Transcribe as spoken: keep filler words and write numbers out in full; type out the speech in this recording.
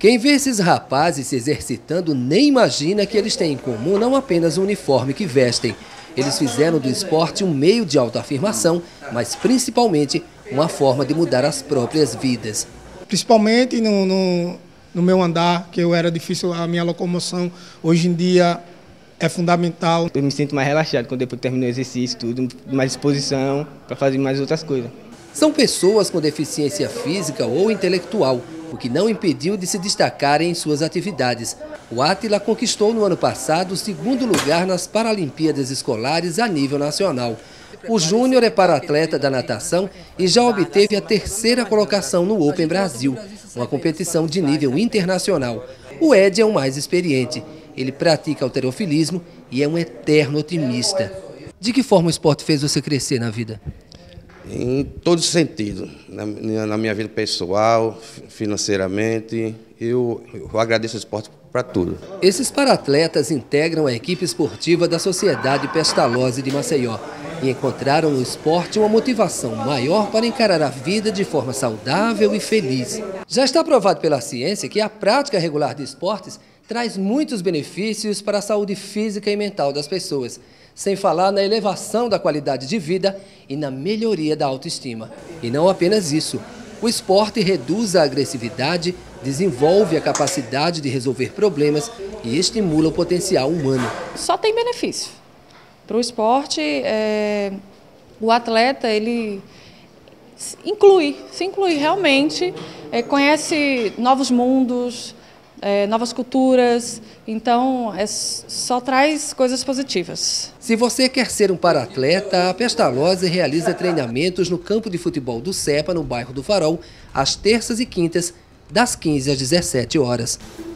Quem vê esses rapazes se exercitando nem imagina que eles têm em comum não apenas o uniforme que vestem. Eles fizeram do esporte um meio de autoafirmação, mas principalmente uma forma de mudar as próprias vidas. Principalmente no, no, no meu andar, que eu era difícil a minha locomoção, hoje em dia é fundamental. Eu me sinto mais relaxado quando depois termino o exercício, tudo, mais disposição para fazer mais outras coisas. São pessoas com deficiência física ou intelectual, o que não impediu de se destacarem em suas atividades. O Átila conquistou no ano passado o segundo lugar nas Paralimpíadas Escolares a nível nacional. O Júnior é para-atleta da natação e já obteve a terceira colocação no Open Brasil, uma competição de nível internacional. O Ed é o mais experiente. Ele pratica halterofilismo e é um eterno otimista. De que forma o esporte fez você crescer na vida? Em todo sentido, na, na minha vida pessoal, financeiramente, eu, eu agradeço o esporte para tudo. Esses para-atletas integram a equipe esportiva da Sociedade Pestalozzi de Maceió e encontraram no esporte uma motivação maior para encarar a vida de forma saudável e feliz. Já está provado pela ciência que a prática regular de esportes traz muitos benefícios para a saúde física e mental das pessoas, sem falar na elevação da qualidade de vida e na melhoria da autoestima. E não apenas isso, o esporte reduz a agressividade, desenvolve a capacidade de resolver problemas e estimula o potencial humano. Só tem benefício. Para o esporte, é, o atleta ele inclui, se inclui realmente, é, conhece novos mundos, É, novas culturas, então é, só traz coisas positivas. Se você quer ser um para-atleta, a Pestalozzi realiza treinamentos no campo de futebol do Cepa, no bairro do Farol, às terças e quintas, das quinze às dezessete horas.